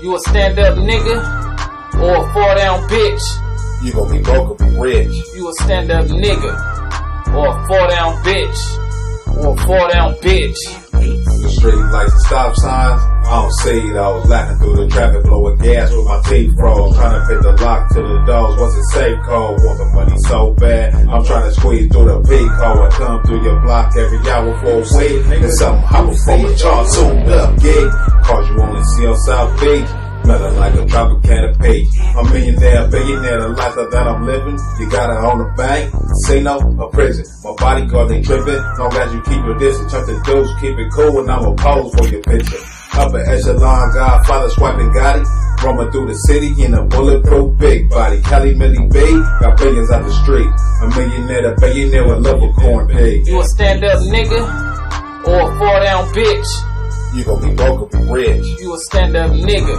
You a stand-up nigga or a fall-down bitch? You gon' be broke or be rich. You a stand-up nigga or a fall-down bitch? Or a fall-down bitch? The street lights and stop signs, I don't see those. Laughing through the traffic, blowing gas with my teeth froze. Trying to fit the lock to the doors, what's the safe code? Want the money so bad, I'm trying to squeeze through the peak hole. I come through your block every hour for a week. And something hopping from a chart, souped up gig. Cars you only see on South Beach, smelling like a tropical can of peach. A millionaire, billionaire, the life that I'm living. You gotta own a bank, casino, or prison. My bodyguard, they tripping. Long as you keep your distance, chuck the dudes, keep it cool, and I'ma pose for your picture. Upper echelon, Godfather swiping Gotti. Roaming through the city in a bulletproof big body. Cali Millie B, got billions out the street. A millionaire, a billionaire with love of corn pig. You a stand-up nigga or a fall-down bitch? You gon' be broke or be rich. You a stand-up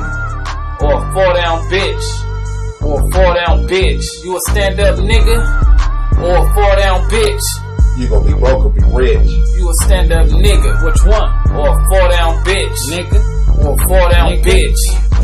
nigga or a fall-down bitch? Or a fall-down bitch? You a stand-up nigga or a fall-down bitch? You gon' be broke or be rich. You a stand-up nigga? Which one? Or a fall-down bitch? Nigga? Or a fall-down bitch?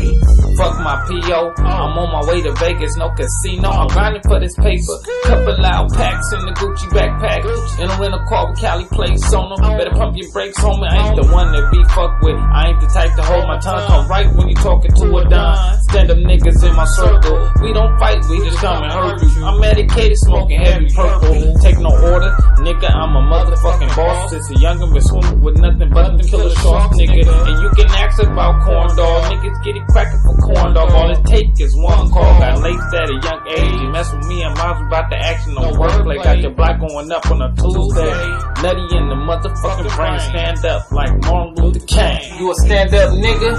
Fuck my P.O. I'm on my way to Vegas, no casino. I'm grinding for this paper. Couple loud packs in the Gucci backpack. In a rental car with Cali plates on them. Better pump your brakes, homie. I ain't the one that be fucked with. I ain't the type to hold my tongue. Come right when you talking to a dime. Stand up niggas in my circle. We don't fight, we just come and hurt you. I'm medicated, smoking heavy purple. Take no order, nigga. I'm a motherfucking boss. Since a youngin' been swimming with nothing but them killer sharks, nigga. And you can ask about corn dog. Niggas get it crackin' for corn dog. All it take is one call. Got laced at a young age. You mess with me, I'm out about the action on wordplay. Got your block going up on a Tuesday. Nutty in the motherfucking brain. Stand up like Martin Luther King. You a stand-up nigga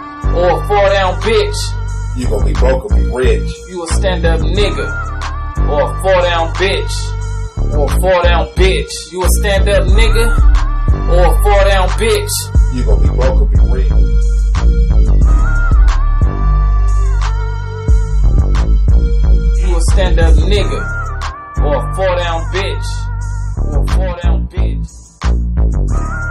or a fall-down bitch? You gon' be broke or be rich. You a stand-up nigga or a fall-down bitch? Or a fall-down bitch? You a stand-up nigga or a fall-down bitch? You gon' be broke or be rich. You a stand-up nigga or a fall-down bitch? Or a fall-down bitch?